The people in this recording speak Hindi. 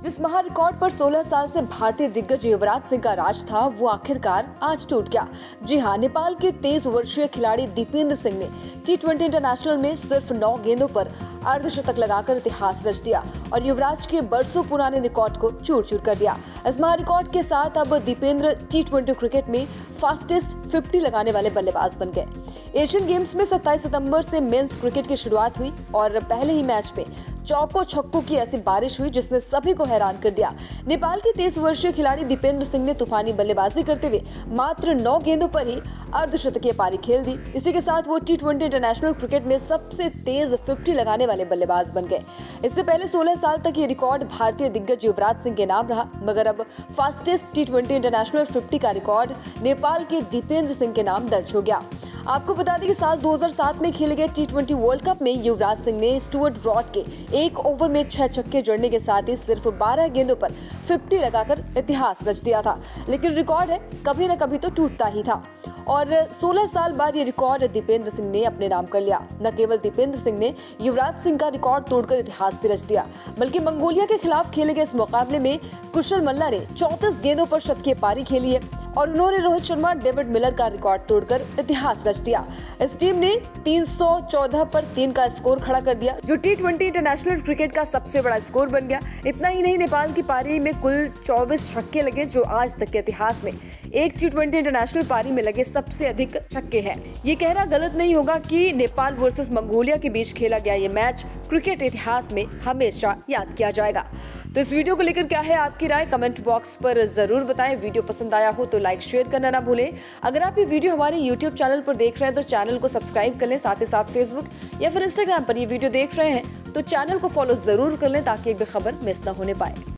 जिस महा रिकॉर्ड पर 16 साल से भारतीय दिग्गज युवराज सिंह का राज था, वो आखिरकार आज टूट गया। जी हां, नेपाल के 23 वर्षीय खिलाड़ी दीपेंद्र सिंह ने T20 इंटरनेशनल में सिर्फ 9 गेंदों पर अर्धशतक लगाकर इतिहास रच दिया और युवराज के बरसों पुराने रिकॉर्ड को चूर-चूर कर दिया। इस महा रिकॉर्ड के साथ अब दीपेंद्र T20 क्रिकेट में फास्टेस्ट 50 लगाने वाले बल्लेबाज बन गए। एशियन गेम्स में 27 सितंबर से मेंस क्रिकेट की शुरुआत हुई और पहले ही मैच में चौकों छक्कों की ऐसी बारिश हुई जिसने सभी को हैरान कर दिया। नेपाल के 23 वर्षीय खिलाड़ी दीपेंद्र सिंह ने तूफानी बल्लेबाजी करते हुए मात्र 9 गेंदों पर ही अर्धशतकीय पारी खेल दी। इसी के साथ वो T20 इंटरनेशनल क्रिकेट में सबसे तेज 50 लगाने वाले बल्लेबाज बन गए। इससे पहले 16 साल तक ये रिकॉर्ड भारतीय दिग्गज युवराज सिंह के नाम रहा, मगर अब फास्टेस्ट T20 इंटरनेशनल 50 का रिकॉर्ड नेपाल के दीपेंद्र सिंह के नाम दर्ज हो गया। आपको बता दें कि साल 2007 में खेले गए T20 वर्ल्ड कप में युवराज सिंह ने स्टुअर्ट ब्रॉड के एक ओवर में 6 छक्के जड़ने के साथ ही सिर्फ 12 गेंदों पर 50 लगाकर इतिहास रच दिया था। लेकिन रिकॉर्ड है, कभी न कभी तो टूटता ही था और 16 साल बाद ये रिकॉर्ड दीपेंद्र सिंह ने अपने नाम कर लिया। न केवल दीपेंद्र सिंह ने युवराज सिंह का रिकॉर्ड तोड़कर इतिहास भी रच दिया, बल्कि मंगोलिया के खिलाफ खेले गए इस मुकाबले में कुशल मल्ला ने 34 गेंदों पर शतकीय पारी खेली है और उन्होंने रोहित शर्मा, डेविड मिलर का रिकॉर्ड तोड़कर इतिहास रच दिया। इस टीम ने 314 पर 3 का स्कोर खड़ा कर दिया, जो T20 इंटरनेशनल क्रिकेट का सबसे बड़ा स्कोर बन गया। इतना ही नहीं, नेपाल की पारी में कुल 24 छक्के लगे, जो आज तक के इतिहास में एक T20 इंटरनेशनल पारी में लगे सबसे अधिक छक्के हैं। ये कहना गलत नहीं होगा कि नेपाल वर्सेस मंगोलिया के बीच खेला गया ये मैच क्रिकेट इतिहास में हमेशा याद किया जाएगा। तो इस वीडियो को लेकर क्या है आपकी राय, कमेंट बॉक्स पर जरूर बताएं। वीडियो पसंद आया हो तो लाइक शेयर करना ना भूलें। अगर आप ये वीडियो हमारे YouTube चैनल पर देख रहे हैं तो चैनल को सब्सक्राइब कर लें। साथ ही साथ फेसबुक या फिर इंस्टाग्राम पर ये वीडियो देख रहे हैं तो चैनल को फॉलो जरूर कर लें ताकि एक भी खबर मिस ना होने पाए।